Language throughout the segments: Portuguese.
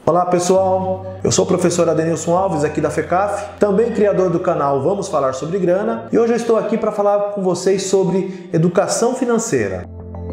Olá pessoal, eu sou o professor Adenilson Alves aqui da FECAF, também criador do canal Vamos Falar Sobre Grana, e hoje eu estou aqui para falar com vocês sobre educação financeira.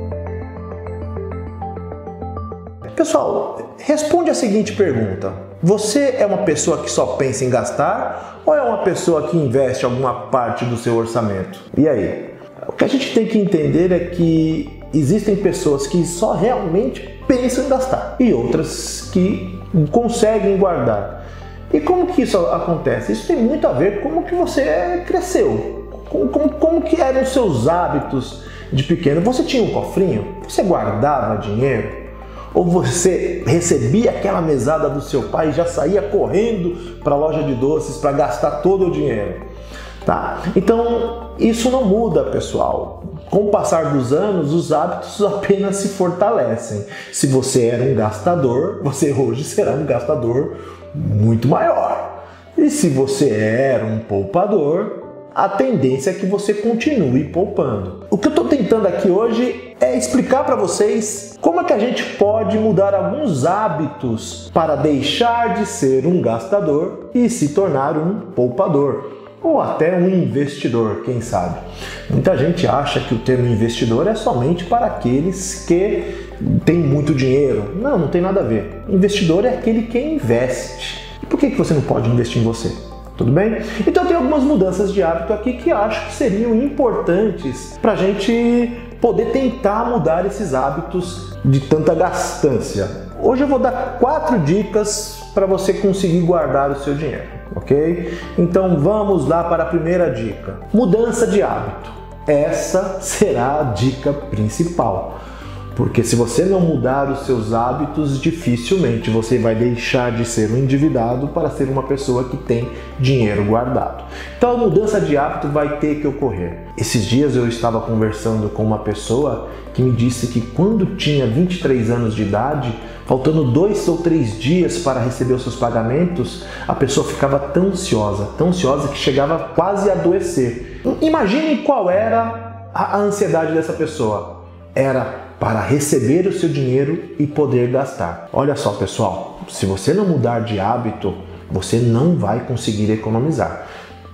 Pessoal, responde a seguinte pergunta: você é uma pessoa que só pensa em gastar ou é uma pessoa que investe alguma parte do seu orçamento? E aí? O que a gente tem que entender é que existem pessoas que só realmente pensam em gastar e outras que conseguem guardar. E como que isso acontece? Isso tem muito a ver com como que você cresceu, como que eram os seus hábitos de pequeno. Você tinha um cofrinho? Você guardava dinheiro? Ou você recebia aquela mesada do seu pai e já saía correndo para a loja de doces para gastar todo o dinheiro? Tá? Então, isso não muda, pessoal. Com o passar dos anos, os hábitos apenas se fortalecem. Se você era um gastador, você hoje será um gastador muito maior. E se você era um poupador, a tendência é que você continue poupando. O que eu estou tentando aqui hoje é explicar para vocês como é que a gente pode mudar alguns hábitos para deixar de ser um gastador e se tornar um poupador. Ou até um investidor, quem sabe. Muita gente acha que o termo investidor é somente para aqueles que têm muito dinheiro. Não, não tem nada a ver. Investidor é aquele que investe. E por que você não pode investir em você? Tudo bem? Então tem algumas mudanças de hábito aqui que acho que seriam importantes para a gente poder tentar mudar esses hábitos de tanta gastância. Hoje eu vou dar 4 dicas para você conseguir guardar o seu dinheiro, ok? Então vamos lá para a primeira dica. Mudança de hábito. Essa será a dica principal. Porque se você não mudar os seus hábitos, dificilmente você vai deixar de ser um endividado para ser uma pessoa que tem dinheiro guardado. Então a mudança de hábito vai ter que ocorrer. Esses dias eu estava conversando com uma pessoa que me disse que quando tinha 23 anos de idade, faltando 2 ou 3 dias para receber os seus pagamentos, a pessoa ficava tão ansiosa que chegava quase a adoecer. Imagine qual era a ansiedade dessa pessoa. Era para receber o seu dinheiro e poder gastar. Olha só, pessoal, se você não mudar de hábito, você não vai conseguir economizar.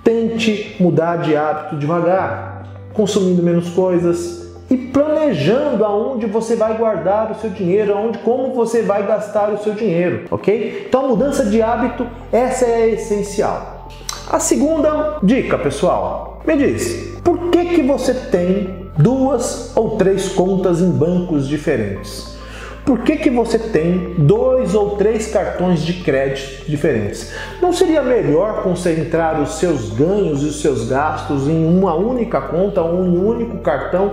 Tente mudar de hábito devagar, consumindo menos coisas e planejando aonde você vai guardar o seu dinheiro, como você vai gastar o seu dinheiro, ok? Então, a mudança de hábito, essa é essencial. A segunda dica, pessoal, me diz, por que você tem 2 ou 3 contas em bancos diferentes? Por que você tem 2 ou 3 cartões de crédito diferentes? Não seria melhor concentrar os seus ganhos e os seus gastos em uma única conta ou em um único cartão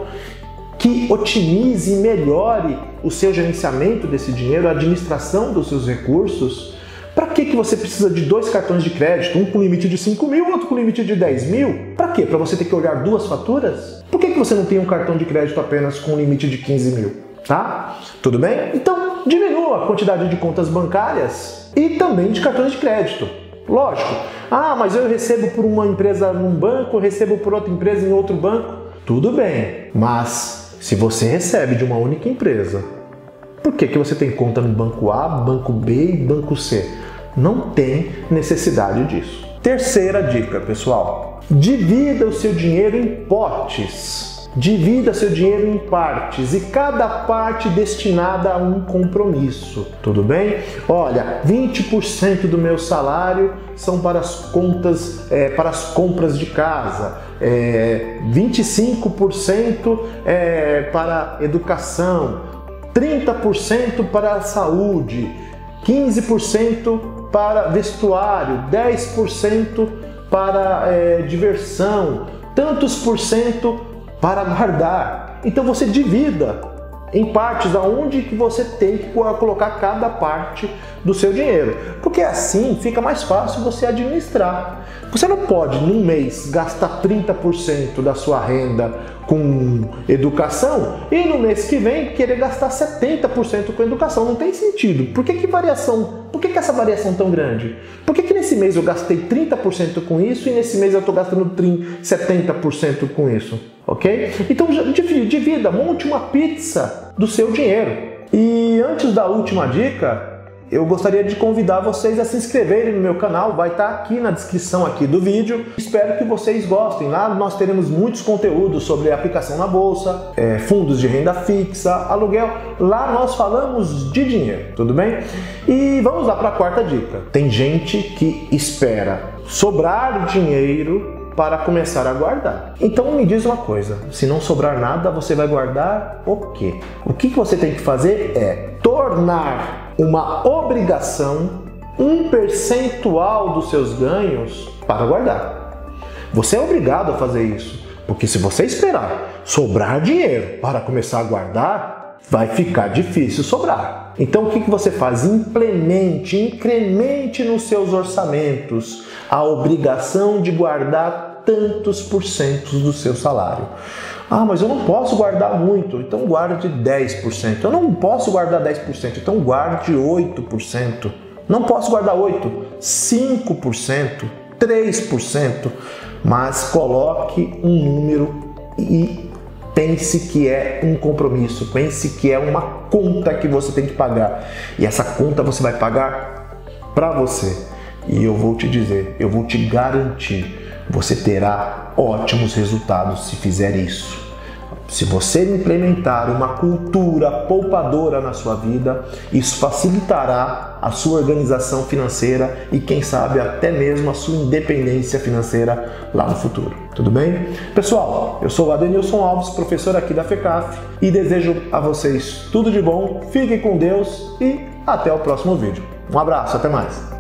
que otimize e melhore o seu gerenciamento desse dinheiro, a administração dos seus recursos? Para que você precisa de 2 cartões de crédito, um com limite de 5 mil, outro com limite de 10 mil? Para quê? Para você ter que olhar 2 faturas? Por que você não tem um cartão de crédito apenas com limite de 15 mil? Tá? Tudo bem? Então, diminua a quantidade de contas bancárias e também de cartões de crédito. Lógico. Ah, mas eu recebo por uma empresa num banco, eu recebo por outra empresa em outro banco. Tudo bem, mas se você recebe de uma única empresa, por que você tem conta no banco A, banco B e banco C? Não tem necessidade disso. Terceira dica, pessoal. Divida o seu dinheiro em potes. Divida seu dinheiro em partes e cada parte destinada a um compromisso. Tudo bem? Olha, 20% do meu salário são para as contas, para as compras de casa. 25% para educação. 30% para a saúde, 15% para vestuário, 10% para diversão, tantos por cento para guardar. Então você divida em partes aonde que você tem que colocar cada parte do seu dinheiro, porque assim fica mais fácil você administrar. Você não pode, num mês, gastar 30% da sua renda com educação e no mês que vem querer gastar 70% com educação. Não tem sentido. Por que essa variação tão grande? Por que nesse mês eu gastei 30% com isso e nesse mês eu estou gastando 70% com isso? Ok? Então divida, monte uma pizza do seu dinheiro. E antes da última dica, eu gostaria de convidar vocês a se inscreverem no meu canal, vai estar aqui na descrição aqui do vídeo. Espero que vocês gostem. Lá nós teremos muitos conteúdos sobre aplicação na bolsa, fundos de renda fixa, aluguel. Lá nós falamos de dinheiro, tudo bem? E vamos lá para a quarta dica. Tem gente que espera sobrar dinheiro para começar a guardar. Então me diz uma coisa, se não sobrar nada, você vai guardar o quê? O que você tem que fazer é tornar uma obrigação um percentual dos seus ganhos para guardar. Você é obrigado a fazer isso, porque se você esperar sobrar dinheiro para começar a guardar, vai ficar difícil sobrar. Então o que você faz? Implemente, incremente nos seus orçamentos a obrigação de guardar tantos porcentos do seu salário. Ah, mas eu não posso guardar muito, então guarde 10%. Eu não posso guardar 10%, então guarde 8%. Não posso guardar 8%, 5%, 3%, mas coloque um número e pense que é um compromisso, pense que é uma conta que você tem que pagar. E essa conta você vai pagar para você. E eu vou te dizer, eu vou te garantir, você terá ótimos resultados se fizer isso. Se você implementar uma cultura poupadora na sua vida, isso facilitará a sua organização financeira e, quem sabe, até mesmo a sua independência financeira lá no futuro. Tudo bem? Pessoal, eu sou o Adenilson Alves, professor aqui da FECAF, e desejo a vocês tudo de bom, fiquem com Deus e até o próximo vídeo. Um abraço, até mais!